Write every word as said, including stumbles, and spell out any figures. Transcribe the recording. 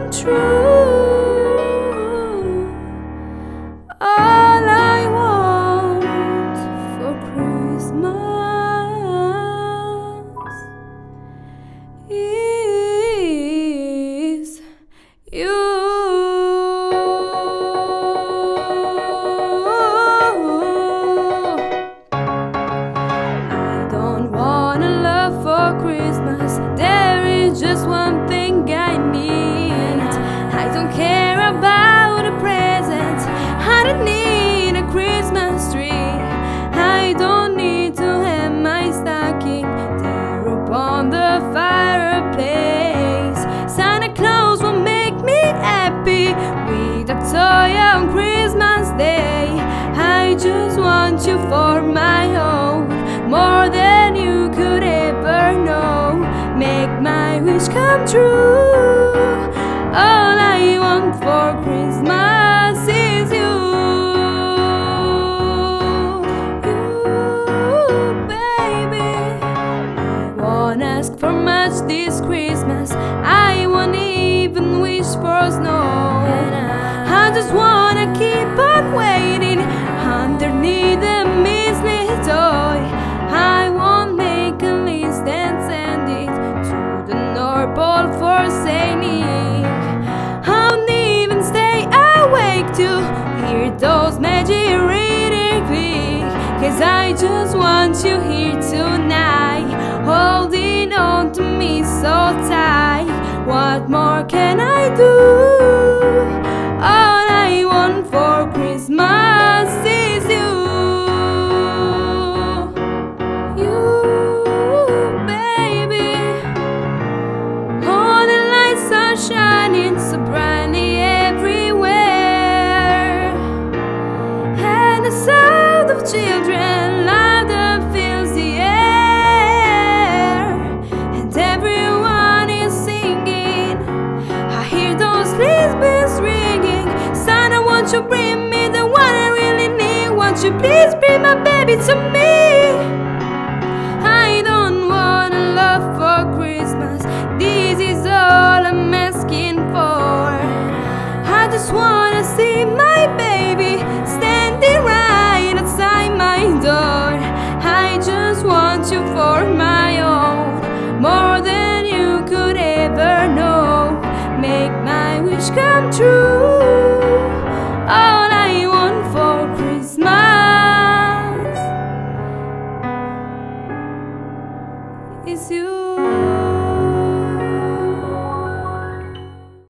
come true. All I want for Christmas is you. For Christmas, there is just one thing I need. I don't care about a present, I don't need a Christmas tree. I don't need to have my stocking there upon the fireplace. Santa Claus will make me happy with a toy on Christmas Day. I just want you for my own, more than you could ever know. Make my wish come true. All I want for Christmas is you. You, baby. I won't ask for much this Christmas, I won't even wish for snow. I just wanna keep on waiting underneath the mistletoe. I won't make a list and send it to the North Pole for Saint Nick. I won't even stay awake to hear those magic reading click, 'cause I just want you here tonight, holding on to me so tight. What more can I do? All I want for Christmas is you. Shining so brightly everywhere, and the sound of children laughter fills the air, and everyone is singing. I hear those sleigh bells ringing. Santa, won't you bring me the one I really need? Won't you please bring my baby to me?